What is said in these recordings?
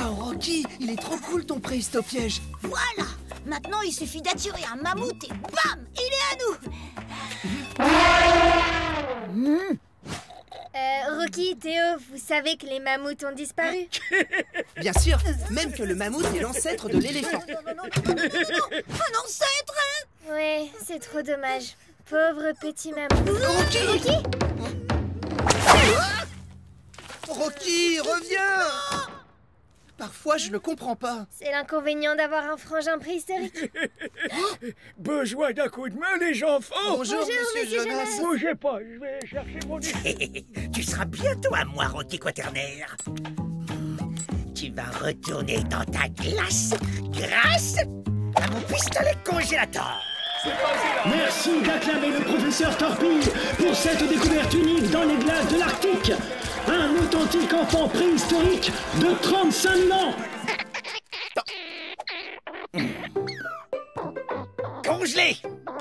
Waouh, Rocky, il est trop cool ton préhisto-piège. Voilà. Maintenant, il suffit d'attirer un mammouth et bam, il est à nous. Rocky, Théo, vous savez que les mammouths ont disparu? Bien sûr, même que le mammouth est l'ancêtre de l'éléphant. Non, un ancêtre, hein? Ouais, c'est trop dommage. Pauvre petit mammouth. Rocky, Rocky? Rocky, reviens! Parfois, je ne comprends pas. C'est l'inconvénient d'avoir un frangin préhistorique. Besoin d'un coup de main, les enfants? Bonjour, monsieur Jonas. Bougez pas, je vais chercher mon disque. Tu seras bientôt à moi, Rocky Quaternaire. Tu vas retourner dans ta glace grâce à mon pistolet congélateur. Merci d'acclamer le professeur Torpille pour cette découverte unique dans les glaces de l'Arctique. Un authentique enfant préhistorique de 35 000 ans. Congelé.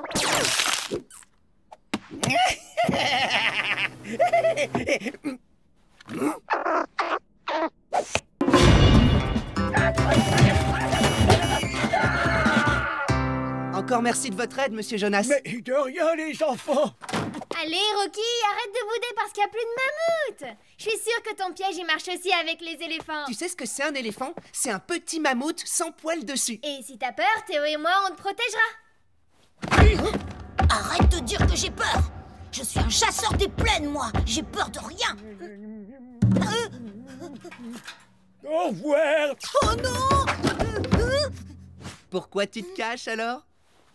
Encore merci de votre aide, monsieur Jonas. Mais de rien, les enfants. Allez, Rocky, arrête de bouder parce qu'il n'y a plus de mammouth. Je suis sûre que ton piège, il marche aussi avec les éléphants. Tu sais ce que c'est un éléphant? C'est un petit mammouth sans poils dessus. Et si t'as peur, Théo et moi, on te protégera. Arrête de dire que j'ai peur. Je suis un chasseur des plaines, moi. J'ai peur de rien. Au revoir. Oh non! Pourquoi tu te caches alors?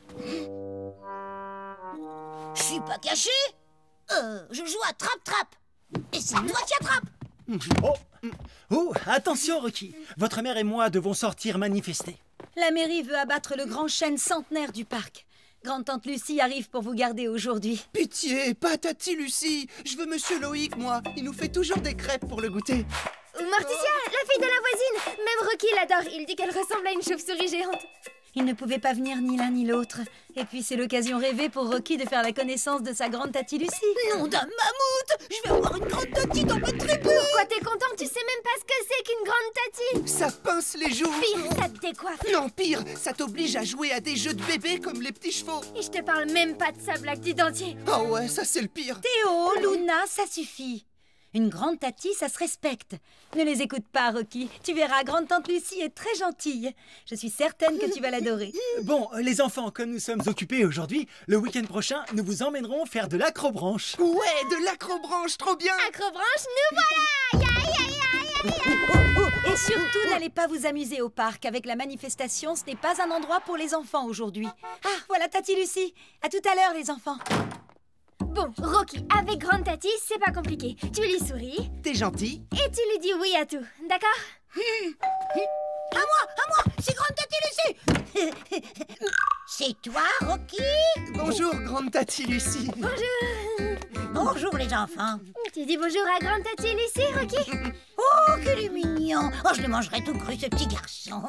Je suis pas caché. Je joue à trappe-trappe. Et c'est toi qui attrape. Oh, attention, Rocky. Votre mère et moi devons sortir manifester. La mairie veut abattre le grand chêne centenaire du parc. Grande-tante Lucie arrive pour vous garder aujourd'hui. Pitié, pas Tati Lucie. Je veux monsieur Loïc, moi. Il nous fait toujours des crêpes pour le goûter. Morticia, la fille de la voisine. Même Rocky l'adore. Il dit qu'elle ressemble à une chauve-souris géante. Ils ne pouvaient pas venir ni l'un ni l'autre. Et puis c'est l'occasion rêvée pour Rocky de faire la connaissance de sa grande Tati Lucie. Nom d'un mammouth! Je vais avoir une grande Tati dans ma tribu! Pourquoi t'es content? Tu sais même pas ce que c'est qu'une grande Tati. Ça pince les joues. Pire, ça te décoiffe. Non, pire, ça t'oblige à jouer à des jeux de bébé comme les petits chevaux. Et je te parle même pas de sa blague du dentier. Ah ouais, ça c'est le pire. Théo, Luna, ça suffit. Une grande Tati, ça se respecte. Ne les écoute pas, Rocky. Tu verras, grande-tante Lucie est très gentille. Je suis certaine que tu vas l'adorer. Bon, les enfants, comme nous sommes occupés aujourd'hui, le week-end prochain, nous vous emmènerons faire de l'acrobranche. Ouais, de l'acrobranche, trop bien. Acrobranche, nous voilà. Ya, ya, ya, ya, ya. Et surtout, n'allez pas vous amuser au parc. Avec la manifestation, ce n'est pas un endroit pour les enfants aujourd'hui. Ah, voilà Tati Lucie. À tout à l'heure, les enfants. Bon, Rocky, avec grande Tati, c'est pas compliqué. Tu lui souris T'es gentil. et tu lui dis oui à tout, d'accord? À moi! C'est grande Tati Lucie! C'est toi, Rocky? Bonjour, grande Tati Lucie. Bonjour, les enfants. Tu dis bonjour à grande Tati Lucie, Rocky? Oh, qu'il est mignon! Oh, je le mangerai tout cru, ce petit garçon.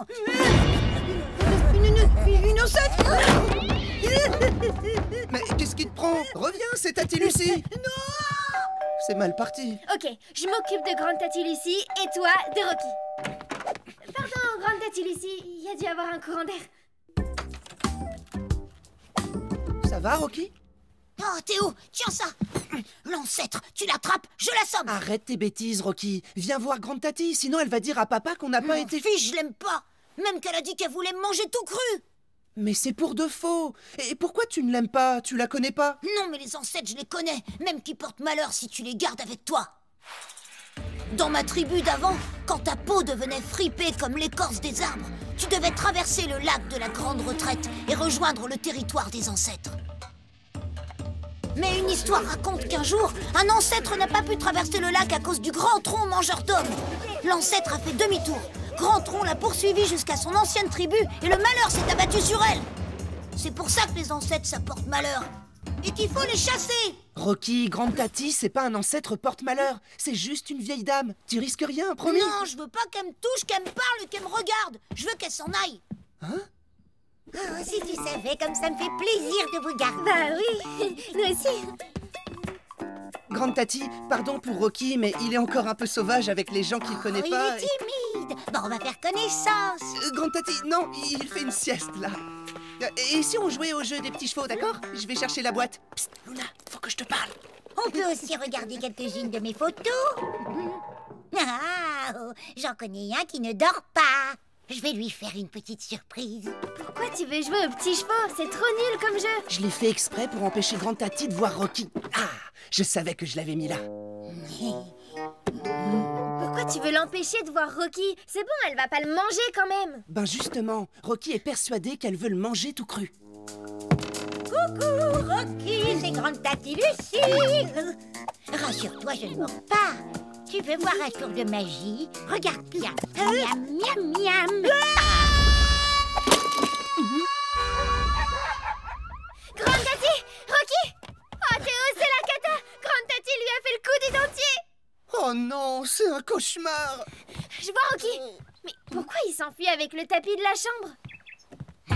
Une ossette! Mais qu'est-ce qui te prend? Reviens, c'est Tati Lucie. Non! C'est mal parti. Ok, je m'occupe de grande Tati Lucie et toi de Rocky. Pardon, grande Tati Lucie, il y a dû avoir un courant d'air. Ça va, Rocky? Oh, Théo, tiens ça! L'ancêtre, tu l'attrapes, je l'assomme! Arrête tes bêtises, Rocky. Viens voir grande Tati, sinon elle va dire à papa qu'on n'a pas été... Fiche, je l'aime pas! Même qu'elle a dit qu'elle voulait me manger tout cru! Mais c'est pour de faux. Et pourquoi tu ne l'aimes pas? Tu la connais pas? Non, mais les ancêtres, je les connais, même qui portent malheur si tu les gardes avec toi. Dans ma tribu d'avant, quand ta peau devenait fripée comme l'écorce des arbres, tu devais traverser le lac de la Grande Retraite et rejoindre le territoire des ancêtres. Mais une histoire raconte qu'un jour, un ancêtre n'a pas pu traverser le lac à cause du grand tronc mangeur d'hommes. L'ancêtre a fait demi-tour. Grand Tronc l'a poursuivi jusqu'à son ancienne tribu et le malheur s'est abattu sur elle. C'est pour ça que les ancêtres, ça porte malheur. Et qu'il faut les chasser. Rocky, grande Tati, c'est pas un ancêtre porte-malheur. C'est juste une vieille dame. Tu risques rien, promis? Non, je veux pas qu'elle me touche, qu'elle me parle, qu'elle me regarde. Je veux qu'elle s'en aille. Hein? Oh, si tu savais comme ça me fait plaisir de vous garder. Bah oui, nous aussi. Grande Tati, pardon pour Rocky, mais il est encore un peu sauvage avec les gens qu'il connaît pas. Il est timide. Bon, on va faire connaissance. Grande Tati, non, il fait une sieste, là. Et si on jouait au jeu des petits chevaux, d'accord? Je vais chercher la boîte. Psst, Luna, faut que je te parle. On peut aussi regarder quelques-unes de mes photos. Ah, oh, j'en connais un qui ne dort pas. Je vais lui faire une petite surprise. Pourquoi tu veux jouer aux petits chevaux? C'est trop nul comme jeu. Je l'ai fait exprès pour empêcher Grande Tati de voir Rocky. Ah, je savais que je l'avais mis là. Pourquoi tu veux l'empêcher de voir Rocky? C'est bon, elle va pas le manger quand même. Ben justement, Rocky est persuadée qu'elle veut le manger tout cru. Coucou, Rocky, c'est Grande Tati Lucie. Rassure-toi, je ne mords pas. Tu veux voir un tour de magie? Regarde bien. Miam, miam, miam. Grande Tati! Rocky! Oh, Théo, c'est la cata! Grande Tati lui a fait le coup du dentier! Oh non, c'est un cauchemar. Je vois Rocky! Mais pourquoi il s'enfuit avec le tapis de la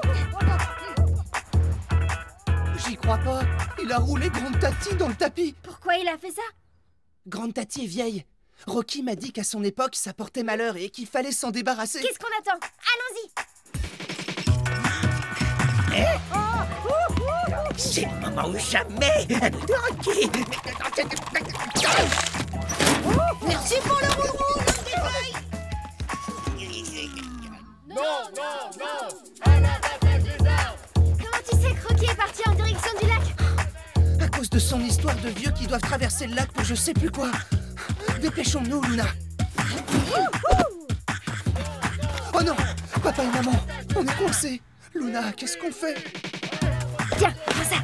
chambre? J'y crois pas. Il a roulé Grande Tati dans le tapis. Pourquoi il a fait ça? Grande Tati est vieille. Rocky m'a dit qu'à son époque, ça portait malheur et qu'il fallait s'en débarrasser. Qu'est-ce qu'on attend? Allons-y! C'est le moment ou jamais de Rocky. Merci pour le roule-roule, Comment tu sais que Rocky est parti en direction du lac? À cause de son histoire de vieux qui doivent traverser le lac pour je sais plus quoi. Dépêchons-nous, Luna. Oh non, papa et maman, on est coincés. Luna, qu'est-ce qu'on fait? Tiens, prends ça!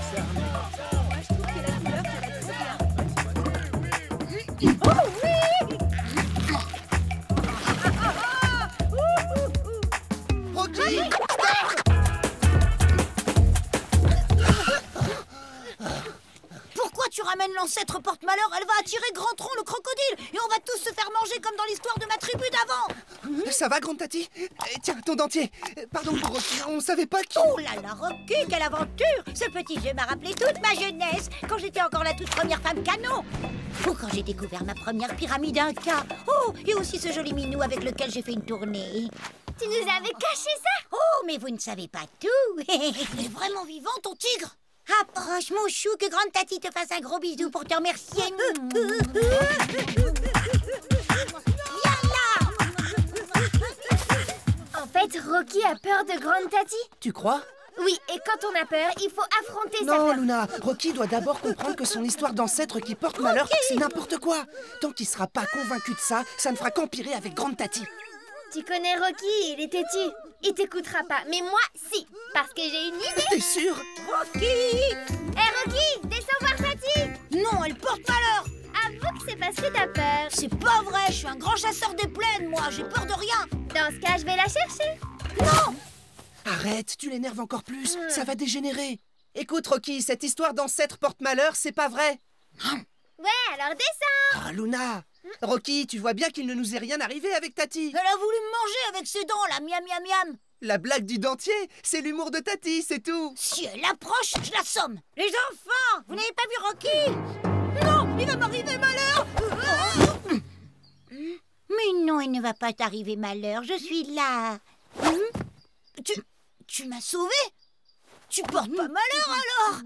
Rocky, Pourquoi tu ramènes l'ancêtre porte-malheur? Elle va attirer Grand Tronc le crocodile et on va tous se faire manger comme dans l'histoire de ma tribu d'avant. ça va, Grande Tati? Tiens, ton dentier. Pardon pour Rocky, on savait pas qui... Oh là là, Rocky, quelle aventure! Ce petit jeu m'a rappelé toute ma jeunesse, quand j'étais encore la toute première femme canon. Ou quand j'ai découvert ma première pyramide Inca. Oh, et aussi ce joli minou avec lequel j'ai fait une tournée. Tu nous avais caché ça? Oh, mais vous ne savez pas tout. Il est vraiment vivant, ton tigre? Approche, mon chou, que Grande Tati te fasse un gros bisou pour te remercier. Viens là! En fait, Rocky a peur de Grande Tati? Tu crois? Oui, et quand on a peur, il faut affronter sa Non, peur. Luna, Rocky doit d'abord comprendre que son histoire d'ancêtre qui porte malheur, c'est n'importe quoi. Tant qu'il sera pas convaincu de ça, ça ne fera qu'empirer avec Grande Tati. Tu connais Rocky, il est têtu. Il t'écoutera pas, mais moi, si. Parce que j'ai une idée. T'es sûr? Rocky! Hé Rocky, descends voir Tati. Non, elle porte malheur! Avoue que c'est parce que t'as peur. C'est pas vrai, je suis un grand chasseur des plaines, moi, j'ai peur de rien. Dans ce cas, je vais la chercher. Non! Arrête, tu l'énerves encore plus, ça va dégénérer. Écoute, Rocky, cette histoire d'ancêtre porte malheur, c'est pas vrai. Ouais, alors descends. Ah, Luna! Rocky, tu vois bien qu'il ne nous est rien arrivé avec Tati. Elle a voulu me manger avec ses dents, là, miam miam miam. La blague du dentier, c'est l'humour de Tati, c'est tout. Si elle approche, je l'assomme. Les enfants, vous n'avez pas vu Rocky? Non, il va m'arriver malheur. Mais non, il ne va pas t'arriver malheur, je suis là. Tu m'as sauvé? Tu portes pas malheur alors?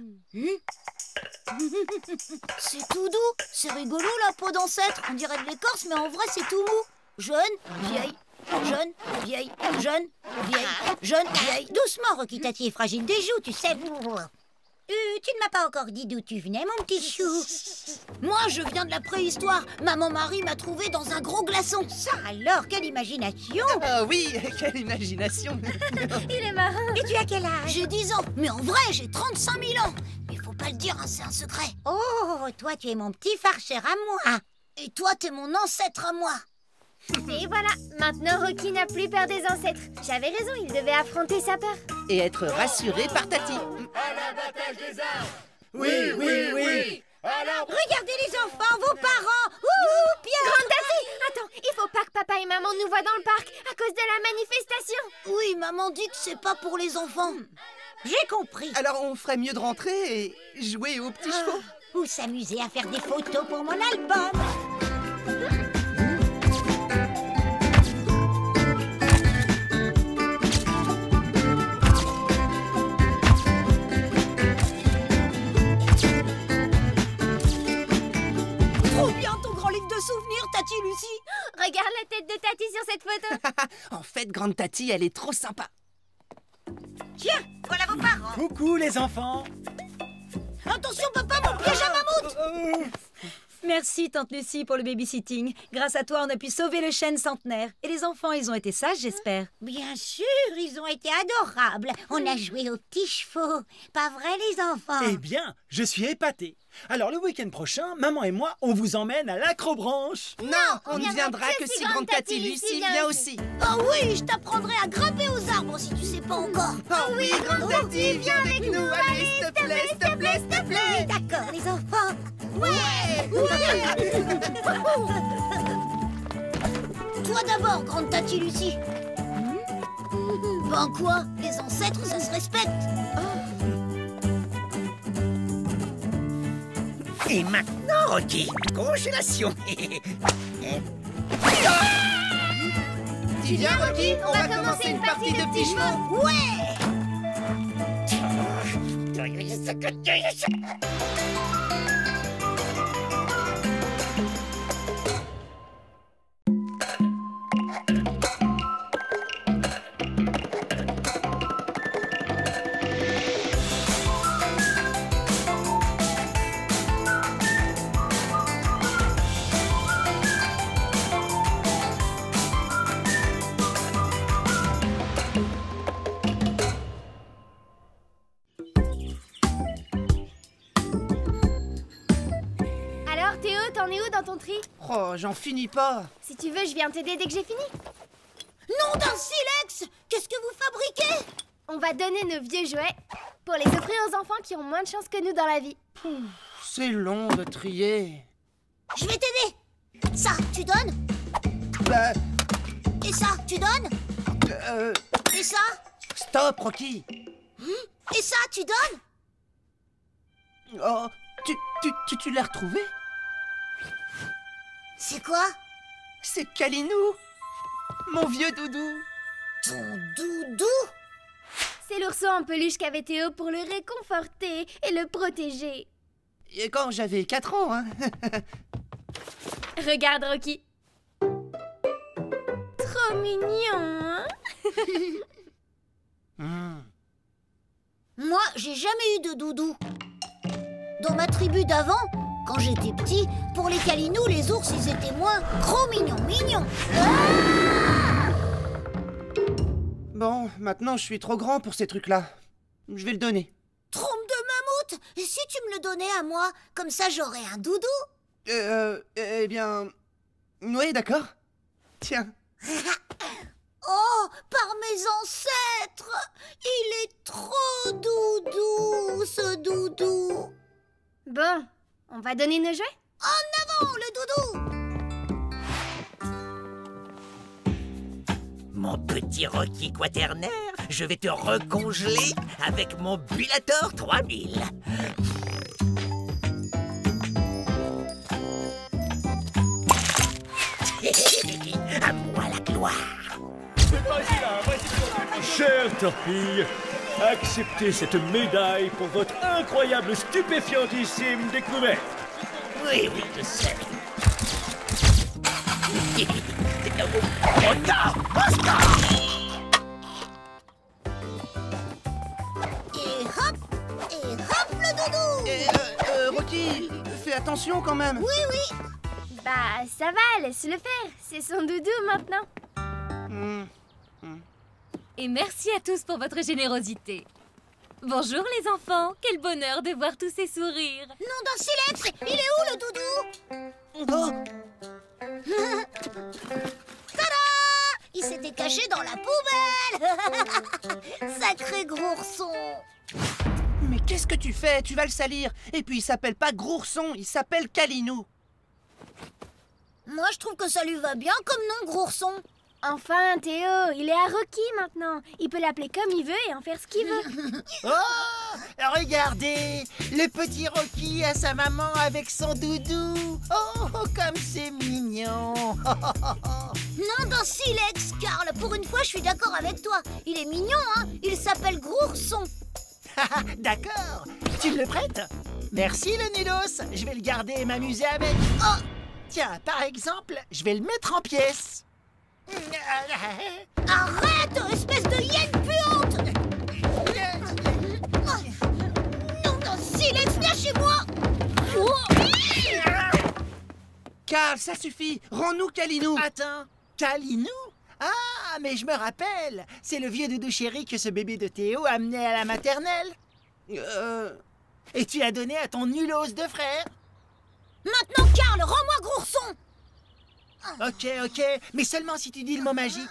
C'est tout doux, c'est rigolo la peau d'ancêtre. On dirait de l'écorce, mais en vrai c'est tout mou. Jeune, vieille, jeune, vieille, jeune, vieille, jeune, vieille. Doucement, Rocky, Tati est fragile des joues, tu sais. Tu ne m'as pas encore dit d'où tu venais, mon petit chou. Moi, je viens de la préhistoire. Maman Marie m'a trouvé dans un gros glaçon. Ça alors, quelle imagination! Ah oui, quelle imagination. Il est marrant. Et tu as quel âge? J'ai 10 ans, mais en vrai, j'ai 35 000 ans. Mais faut pas le dire, hein, c'est un secret. Oh, toi, tu es mon petit farcheur à moi. Et toi, t'es mon ancêtre à moi. Et voilà, maintenant Rocky n'a plus peur des ancêtres. J'avais raison, il devait affronter sa peur. Et être rassuré par Tati. Oui, oui, oui. Regardez les enfants, vos parents. Ouh, Pierre. Grande Tati, attends, il faut pas que papa et maman nous voient dans le parc à cause de la manifestation. Oui, maman dit que c'est pas pour les enfants. J'ai compris. Alors on ferait mieux de rentrer et jouer aux petits chevaux. ou s'amuser à faire des photos pour mon album. Trop bien ton grand livre de souvenirs, Tati Lucie. Regarde la tête de Tati sur cette photo. En fait, grande Tati, elle est trop sympa. Tiens, voilà vos parents. Coucou les enfants. Attention, papa, mon piège à mammouth. Merci, Tante Lucie, pour le babysitting. Grâce à toi, on a pu sauver le chêne centenaire. Et les enfants, ils ont été sages, j'espère. Bien sûr, ils ont été adorables. On a joué aux petits chevaux. Pas vrai, les enfants? Eh bien, je suis épaté. Alors le week-end prochain, maman et moi, on vous emmène à l'acrobranche. Non, on ne viendra que si grande Tati Lucie vient aussi. Oh oui, je t'apprendrai à grimper aux arbres si tu sais pas encore. Oh oui, grande Tati, viens avec nous. Allez, s'il te plaît, s'il te plaît, s'il te plaît. Oui, d'accord, les enfants. Toi d'abord, grande Tati Lucie. Ben quoi? Les ancêtres, ça se respecte. Et maintenant, Rocky, congélation. Tu viens, Rocky? On va commencer une partie de petits chevaux. Ouais. Alors Théo, t'en es où dans ton tri? Oh, j'en finis pas. Si tu veux, je viens t'aider dès que j'ai fini. Nom d'un silex! Qu'est-ce que vous fabriquez? On va donner nos vieux jouets pour les offrir aux enfants qui ont moins de chance que nous dans la vie. C'est long de trier. Je vais t'aider. Ça, tu donnes? Bah, Et ça, tu donnes? Et ça? stop, Rocky. Et ça, tu donnes? Oh, tu l'as retrouvé? C'est quoi? C'est Kalinou, mon vieux doudou. Ton doudou? C'est l'ourson en peluche qu'avait Théo pour le réconforter et le protéger. Et quand j'avais 4 ans, hein. Regarde Rocky. Trop mignon, hein? Moi, j'ai jamais eu de doudou. Dans ma tribu d'avant, quand j'étais petit, pour les Kalinous, les ours, ils étaient moins gros mignons. Bon, maintenant je suis trop grand pour ces trucs-là. Je vais le donner. Trompe de mammouth! Et si tu me le donnais à moi, comme ça j'aurais un doudou? Eh bien... Oui, d'accord. Tiens. Oh, par mes ancêtres! Il est trop doudou, ce doudou! Bon, on va donner nos jouets? En avant, le doudou! Mon petit Rocky quaternaire, je vais te recongeler avec mon Bulator 3000. À moi la gloire. Chère Torpille, acceptez cette médaille pour votre incroyable, stupéfiantissime découverte. Oui, je sais. Oh non! Oscar! Et hop, le doudou! Rocky, fais attention quand même. Oui. Bah, ça va, laisse-le faire. C'est son doudou maintenant. Et merci à tous pour votre générosité. Bonjour les enfants, quel bonheur de voir tous ces sourires. Nom d'un silex! Il est où, le doudou? Oh, Tada! Il s'était caché dans la poubelle! Sacré gros ourson! mais qu'est-ce que tu fais? Tu vas le salir. Et puis il s'appelle pas Grourson, il s'appelle Kalinou. Moi, je trouve que ça lui va bien comme nom, gros ourson. Enfin, Théo, il est à Rocky maintenant. Il peut l'appeler comme il veut et en faire ce qu'il veut. Oh, regardez, le petit Rocky a sa maman avec son doudou. Oh, comme c'est mignon. Non, dans Silex, Karl. Pour une fois, je suis d'accord avec toi. Il est mignon, hein. Il s'appelle Grourson. D'accord. Tu me le prêtes? Merci, le Nulos. Je vais le garder et m'amuser avec. Oh, tiens, par exemple, je vais le mettre en pièces. Arrête, espèce de hyène puante! Non, dans Silex, viens chez moi! Karl, ça suffit. Rends-nous Kalinou. Attends, Kalinou? Ah, mais je me rappelle. C'est le vieux doudou chéri que ce bébé de Théo a amené à la maternelle. Et tu as donné à ton nulos de frère. Maintenant, Karl, rends-moi Grourson! Ok, mais seulement si tu dis le mot magique.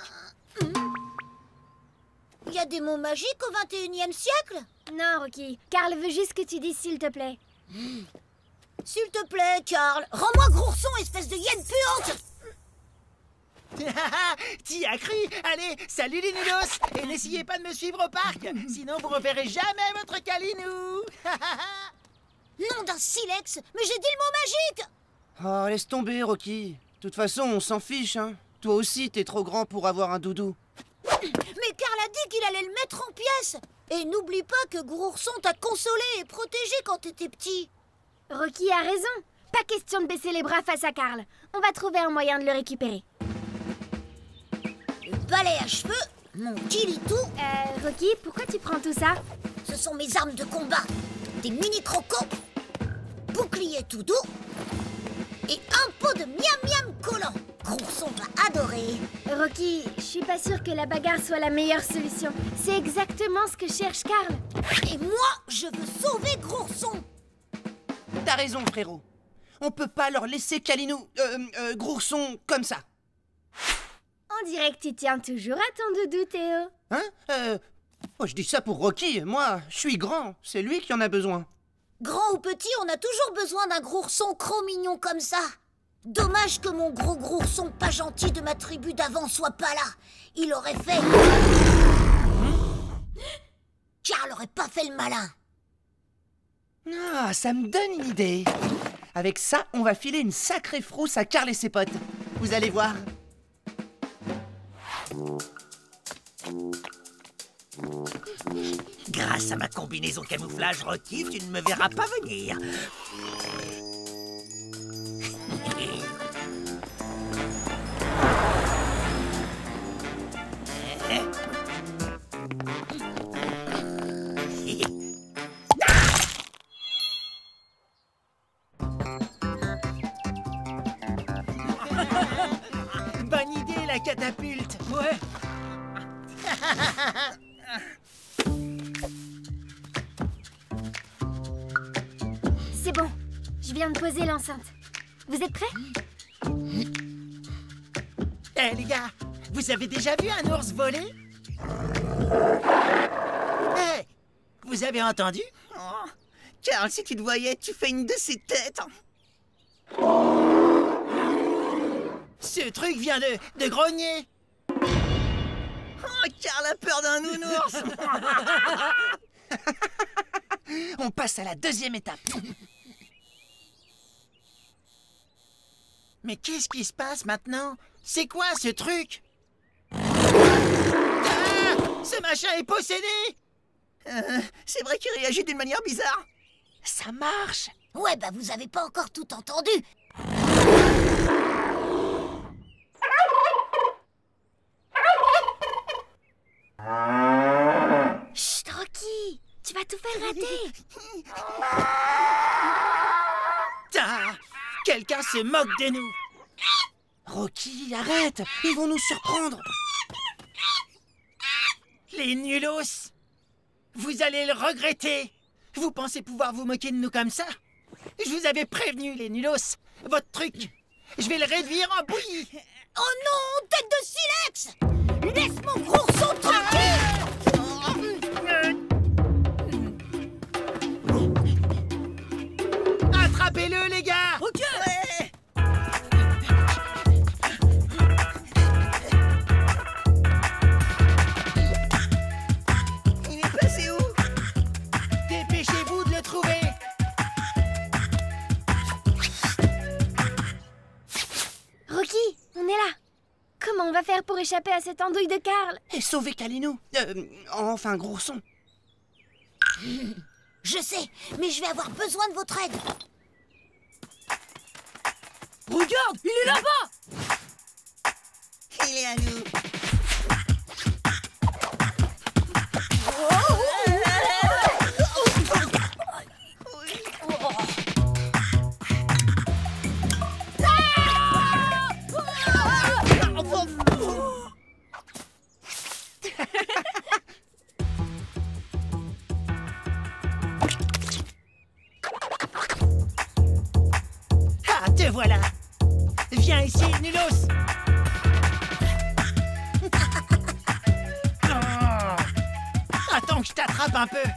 Il y a des mots magiques au 21e siècle? Non, Rocky. Karl veut juste que tu dises s'il te plaît. S'il te plaît, Karl, rends-moi Grourson, espèce de hyène puante! T'y as cru? Allez, salut les nulos. Et n'essayez pas de me suivre au parc, sinon vous reverrez jamais votre Kalinou. Non, d'un Silex, mais j'ai dit le mot magique! Oh, laisse tomber, Rocky. De toute façon, on s'en fiche, hein. Toi aussi, t'es trop grand pour avoir un doudou. Mais Karl a dit qu'il allait le mettre en pièces. Et n'oublie pas que Grourson t'a consolé et protégé quand t'étais petit. Rocky a raison. Pas question de baisser les bras face à Karl. On va trouver un moyen de le récupérer. Le balai à cheveux, mon kilitou. Rocky, pourquoi tu prends tout ça? Ce sont mes armes de combat. Des mini-crocos, bouclier tout doux et un pot de miam-miam collant. Grourson va adorer. Rocky, je suis pas sûre que la bagarre soit la meilleure solution. C'est exactement ce que cherche Karl. Et moi, je veux sauver Grourson. T'as raison, frérot. On peut pas leur laisser Kalinou, Grourson, comme ça. On dirait que tu tiens toujours à ton doudou, Théo. Hein? Oh, je dis ça pour Rocky. Moi, je suis grand. C'est lui qui en a besoin. Grand ou petit, on a toujours besoin d'un Grourson cro-mignon comme ça. Dommage que mon gros Grourson pas gentil de ma tribu d'avant soit pas là. Il aurait fait... Karl aurait pas fait le malin. Ah, ça me donne une idée. Avec ça, on va filer une sacrée frousse à Karl et ses potes. Vous allez voir. Grâce à ma combinaison camouflage Rocky, tu ne me verras pas venir. Bonne idée, la catapulte. Ouais. C'est bon, je viens de poser l'enceinte. Vous êtes prêts? Eh les gars, vous avez déjà vu un ours voler? Eh, vous avez entendu? Oh, Karl, si tu te voyais, tu fais une de ces têtes. Ce truc vient de grogner. Oh, Karl a peur d'un nounours. On passe à la deuxième étape. Mais qu'est-ce qui se passe maintenant? C'est quoi ce truc? Ah! Ce machin est possédé! C'est vrai qu'il réagit d'une manière bizarre. Ça marche. Ouais, bah vous avez pas encore tout entendu. Chut, Rocky, tu vas tout faire rater. Ah, quelqu'un se moque de nous. Rocky, arrête. Ils vont nous surprendre. Les nulos, vous allez le regretter. Vous pensez pouvoir vous moquer de nous comme ça? Je vous avais prévenu, les nulos. Votre truc, je vais le réduire en bouillie. Oh non, tête de silex! Laisse mon Grourson tranquille! Attrapez-le, les gars! Ok! Ouais. pour échapper à cette andouille de Karl. Et sauver Kalinou. Enfin, Grourson. Je sais, mais je vais avoir besoin de votre aide. Regarde, il est là-bas! Il est à nous. Ah, te voilà. Viens ici, Nulos. Attends que je t'attrape un peu.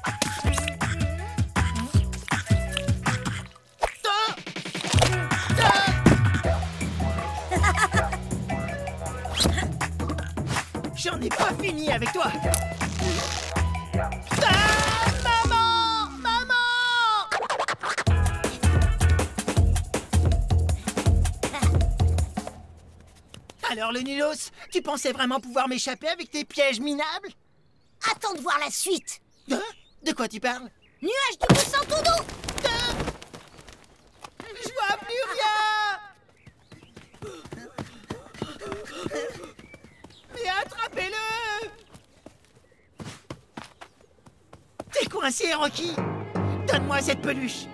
J'en ai pas fini avec toi. Maman! Maman! Alors, le Nulos, tu pensais vraiment pouvoir m'échapper avec tes pièges minables? Attends de voir la suite. Hein? De quoi tu parles? Nuage de sang tout doux. Je vois plus rien! Mais attrapez-le! T'es coincé, Rocky! Donne-moi cette peluche!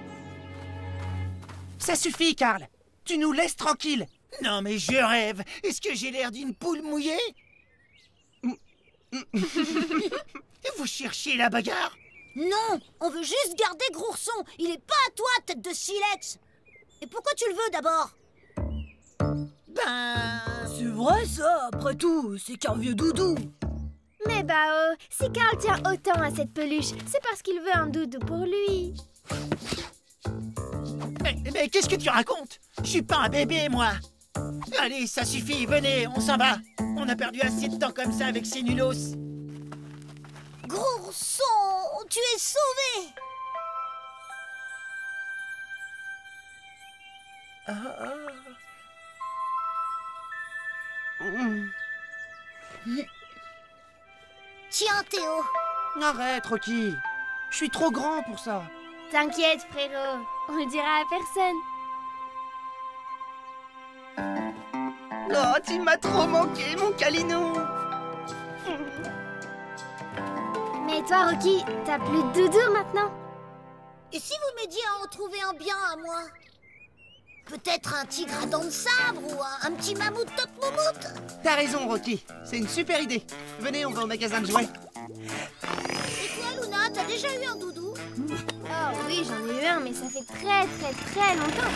Ça suffit, Karl. Tu nous laisses tranquilles. Non, mais je rêve! Est-ce que j'ai l'air d'une poule mouillée? Vous cherchez la bagarre? Non, on veut juste garder Grourson. Il est pas à toi, tête de silex. Et pourquoi tu le veux d'abord? Ben... C'est vrai ça, après tout, c'est qu'un vieux doudou. Mais bah si Karl tient autant à cette peluche, c'est parce qu'il veut un doudou pour lui. Mais qu'est-ce que tu racontes? Je suis pas un bébé, moi! Allez, ça suffit, venez, on s'en va! On a perdu assez de temps comme ça avec ces Nulos! Grourson, tu es sauvé. Tiens, Théo. Arrête, Rocky. Je suis trop grand pour ça. T'inquiète, frérot, on le dira à personne. Oh, tu m'as trop manqué, mon Kalinou. Mais toi, Rocky, t'as plus de doudou maintenant. Et si vous m'aidiez à en trouver un bien à moi? Peut-être un tigre à dents de sabre ou un petit mammouth top moumoute? T'as raison, Rocky. C'est une super idée. Venez, on va au magasin de jouets. Et toi, Luna, t'as déjà eu un doudou? Oh oui, j'en ai eu un, mais ça fait très très très longtemps.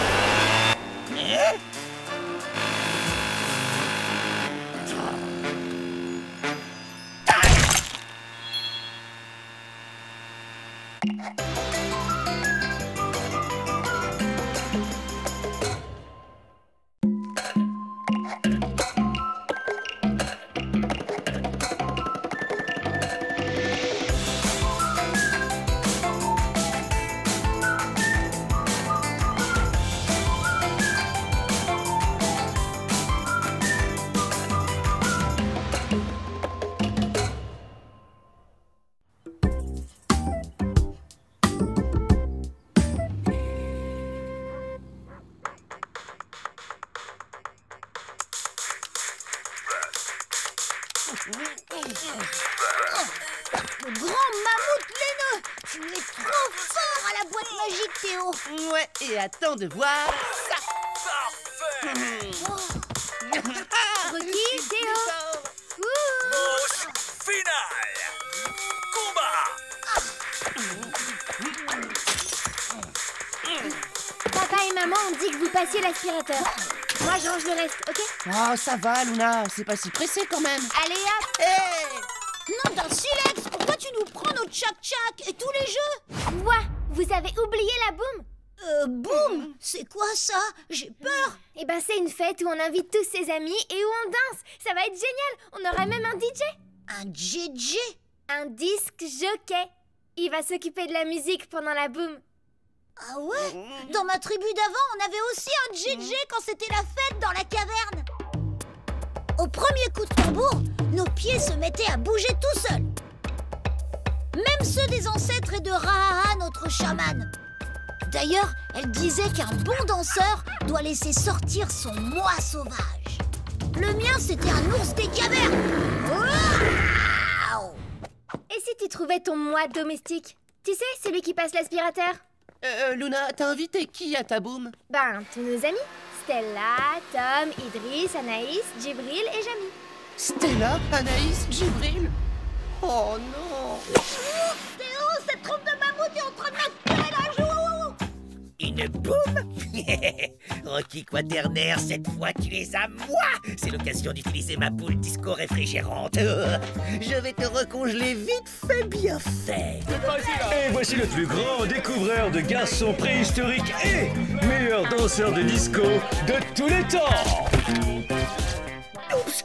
Le grand mammouth laineux! Tu es trop fort à la boîte magique, Théo! Ouais, et attends de voir ça. Rocky, Théo. Manche finale. Combat. Papa et maman ont dit que vous passiez l'aspirateur. Moi, je range le reste, ok? Oh, ça va, Luna. C'est pas si pressé quand même. Allez, hop! Hey! Non, d'un silex! Pourquoi tu nous prends notre tchac-tchac et tous les jeux? Quoi? Vous avez oublié la boum? Boum! C'est quoi ça? J'ai peur! Eh ben, c'est une fête où on invite tous ses amis et où on danse. Ça va être génial. On aura même un DJ. Un JJ? Un disque jockey. Il va s'occuper de la musique pendant la boum. Ah ouais? Dans ma tribu d'avant, on avait aussi un JJ quand c'était la fête dans la caverne. Au premier coup de tambour, nos pieds se mettaient à bouger tout seuls. Même ceux des ancêtres et de Rahaha, notre chaman. D'ailleurs, elle disait qu'un bon danseur doit laisser sortir son moi sauvage. Le mien, c'était un ours des cavernes. Waouh! Et si tu trouvais ton moi domestique? Tu sais, celui qui passe l'aspirateur? Luna, t'as invité qui à ta boum? Ben, tous nos amis. Stella, Tom, Idriss, Anaïs, Djibril et Jamy. Stella, Anaïs, Djibril? Oh non! Théo, cette trompe de mammouth est en train de m'aspirer la joue! Une boum. Rocky Quaternaire, cette fois tu es à moi. C'est l'occasion d'utiliser ma boule disco réfrigérante. Je vais te recongeler vite fait, bien fait. Et voici le plus grand découvreur de garçons préhistoriques et meilleur danseur de disco de tous les temps. Oups.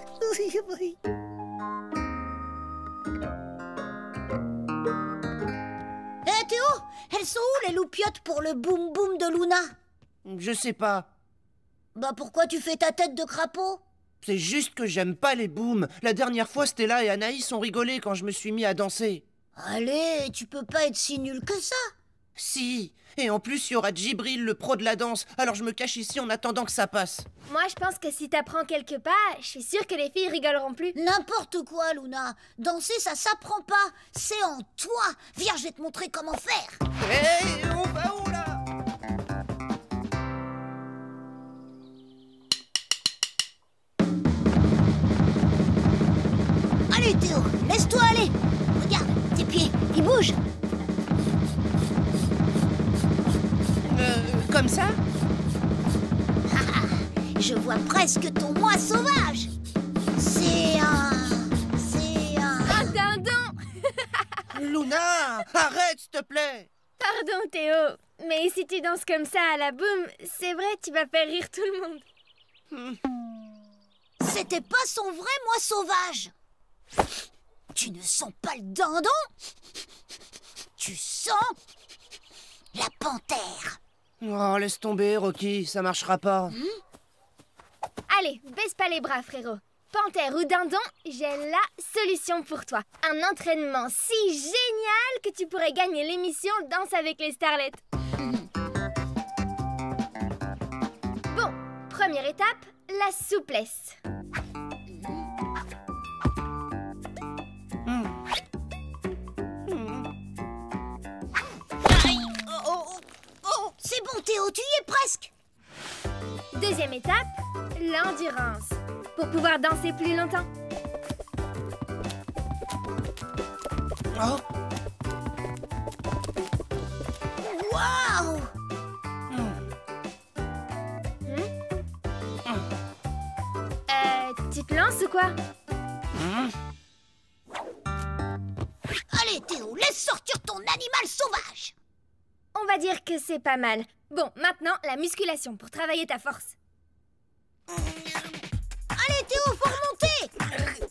Hé Théo, elles sont où les loupiottes pour le boum boum de Luna? Je sais pas. Bah pourquoi tu fais ta tête de crapaud? C'est juste que j'aime pas les booms. La dernière fois, Stella et Anaïs ont rigolé quand je me suis mis à danser. Allez, tu peux pas être si nul que ça. Si. Et en plus, il y aura Djibril, le pro de la danse. Alors je me cache ici en attendant que ça passe. Moi, je pense que si t'apprends quelques pas, je suis sûre que les filles rigoleront plus. N'importe quoi, Luna. Danser, ça s'apprend pas. C'est en toi. Viens, je vais te montrer comment faire. Hé, on va où là? Allez Théo, laisse-toi aller. Regarde, tes pieds, ils bougent. Comme ça? Je vois presque ton moi sauvage. C'est un dindon. Luna, arrête s'il te plaît. Pardon Théo, mais si tu danses comme ça à la boum, c'est vrai, tu vas faire rire tout le monde. C'était pas son vrai moi sauvage. Tu ne sens pas le dindon? Tu sens la panthère. Oh, laisse tomber, Rocky, ça marchera pas. Allez, baisse pas les bras, frérot. Panthère ou dindon, j'ai la solution pour toi. Un entraînement si génial que tu pourrais gagner l'émission Danse avec les starlettes. Bon, première étape, la souplesse. C'est bon Théo, tu y es presque. Deuxième étape, l'endurance. Pour pouvoir danser plus longtemps. Oh. Waouh! Tu te lances ou quoi? Allez Théo, laisse sortir ton animal sauvage. On va dire que c'est pas mal. Bon, maintenant, la musculation pour travailler ta force. Allez Théo, faut remonter.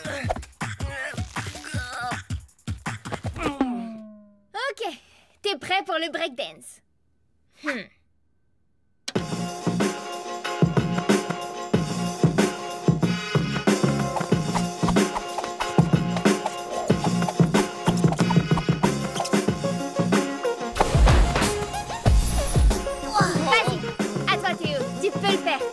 Ok, t'es prêt pour le breakdance? Vas-y, à toi Théo, tu peux le faire.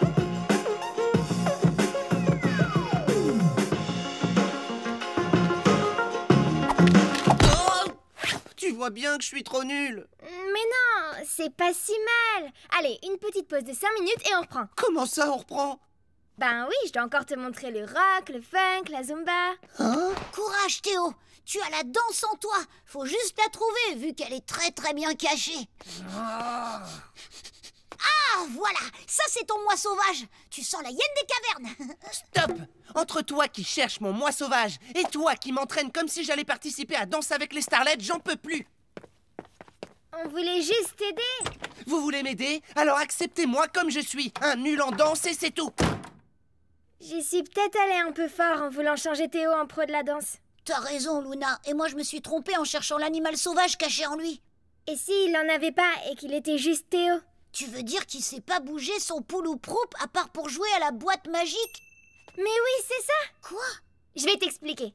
Tu vois bien que je suis trop nul. Mais non, c'est pas si mal. Allez, une petite pause de 5 minutes et on reprend. Comment ça, on reprend? Ben oui, je dois encore te montrer le rock, le funk, la zumba. Courage Théo, tu as la danse en toi. Faut juste la trouver vu qu'elle est très très bien cachée. Ah, voilà, ça c'est ton moi sauvage. Tu sens la hyène des cavernes. Stop! Entre toi qui cherche mon moi sauvage et toi qui m'entraîne comme si j'allais participer à Danse avec les starlettes, j'en peux plus. On voulait juste t'aider. Vous voulez m'aider? Alors acceptez-moi comme je suis. Un nul en danse et c'est tout. J'y suis peut-être allée un peu fort en voulant changer Théo en pro de la danse. T'as raison Luna, et moi je me suis trompée en cherchant l'animal sauvage caché en lui. Et s'il n'en avait pas et qu'il était juste Théo? Tu veux dire qu'il sait pas bouger son poule ou proupe à part pour jouer à la boîte magique? Mais oui, c'est ça. Quoi? Je vais t'expliquer.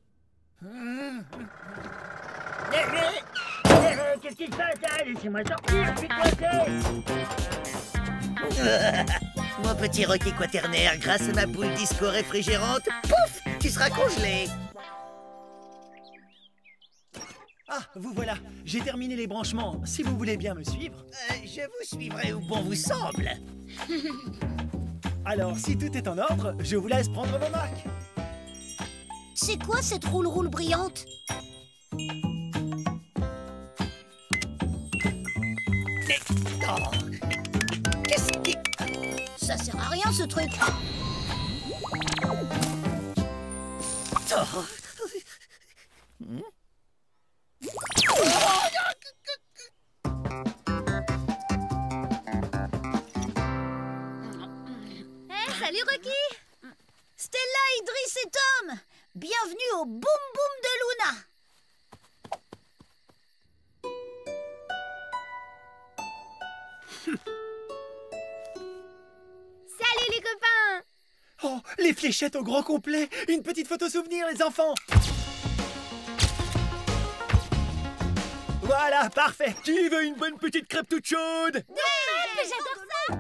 Qu'est-ce qui se passe là? Laissez-moi sortir, je suis coincé. Mon petit Rocky Quaternaire, grâce à ma boule disco réfrigérante, pouf, tu seras congelé. Ah, vous voilà. J'ai terminé les branchements. Si vous voulez bien me suivre. Je vous suivrai où bon vous semble. Alors, si tout est en ordre, je vous laisse prendre vos marques. C'est quoi cette roule-roule brillante? Mais, oh, qu'est-ce qui... Ça sert à rien ce truc. Oh. Salut Rocky. Stella, Idriss et Tom, bienvenue au Boom Boom de Luna. Salut les copains. Oh, les fléchettes au grand complet. Une petite photo souvenir, les enfants. Voilà, parfait. Qui veut une bonne petite crêpe toute chaude? J'adore ça.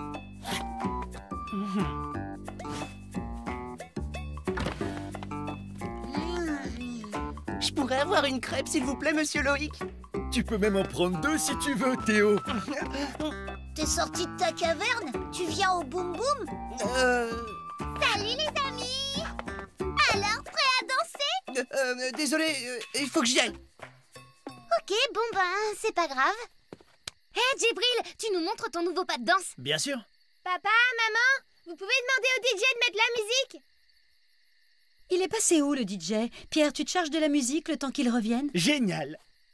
Je pourrais avoir une crêpe, s'il vous plaît, monsieur Loïc? Tu peux même en prendre 2 si tu veux, Théo. T'es sorti de ta caverne? Tu viens au Boom Boom? Salut les amis. Alors, prêt à danser? Désolé, il faut que j'y aille. Ok, bon ben, c'est pas grave. Hé, Djibril, tu nous montres ton nouveau pas de danse? Bien sûr. Papa, maman, vous pouvez demander au DJ de mettre la musique? Il est passé où, le DJ? Pierre, tu te charges de la musique le temps qu'il revienne? Génial.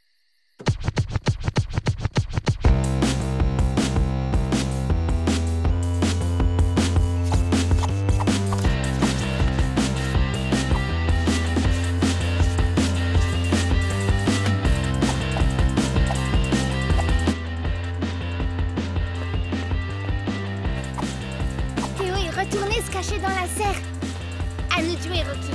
Théo est retourné se cacher dans la serre. À nous de jouer, Rocky.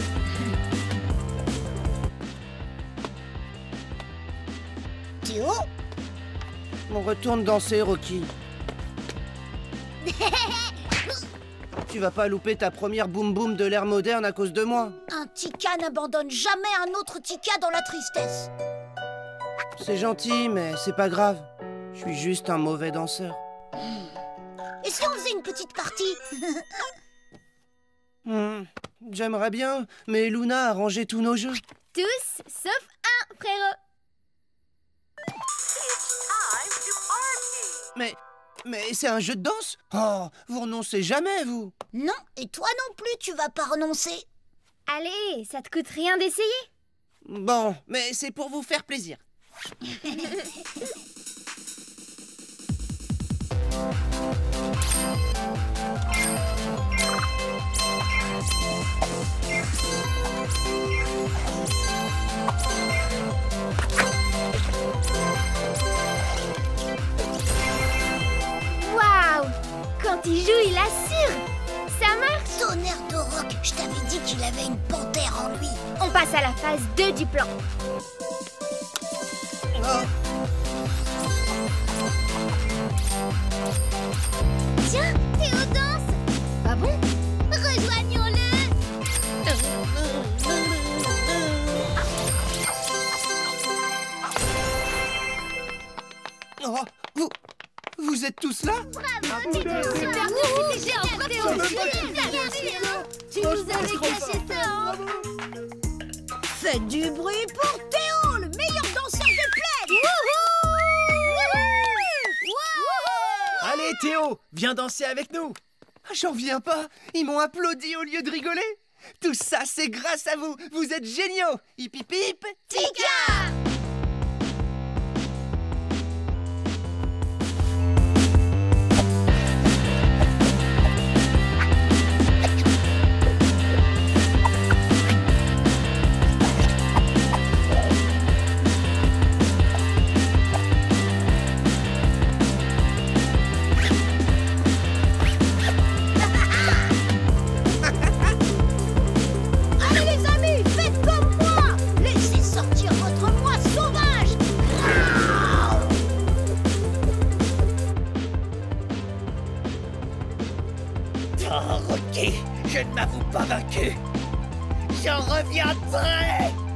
Théo? On retourne danser, Rocky. Tu vas pas louper ta première boum boum de l'ère moderne à cause de moi. Un Tika n'abandonne jamais un autre Tika dans la tristesse. C'est gentil, mais c'est pas grave. Je suis juste un mauvais danseur. Et si on faisait une petite partie? J'aimerais bien, mais Luna a rangé tous nos jeux. Tous, sauf un, frérot. Mais c'est un jeu de danse? Oh, vous renoncez jamais, vous? Non, et toi non plus, tu vas pas renoncer. Allez, ça te coûte rien d'essayer? Bon, mais c'est pour vous faire plaisir. Waouh! Quand il joue, il assure! Ça marche! Tonnerre de roc, je t'avais dit qu'il avait une panthère en lui. On passe à la phase 2 du plan. Tiens, Théo danse! Ah bon? Rejoignons-le! Oh, vous êtes tous là? Bravo, Théo! Super, c'était génial, Théo! Tu nous avais caché ça! Faites du bruit pour Théo, le meilleur danseur de plaine! Allez, Théo, viens danser avec nous. J'en viens pas. Ils m'ont applaudi au lieu de rigoler. Tout ça, c'est grâce à vous. Vous êtes géniaux. Hip hip hip. Tika! Oh, Rocky, je ne m'avoue pas vaincu. J'en reviendrai.